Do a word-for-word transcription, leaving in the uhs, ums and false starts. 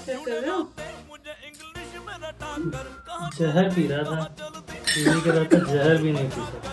क्या कर रहे हो? जहर पी रहा था, पीने के बाद तो जहर भी नहीं पी सकता।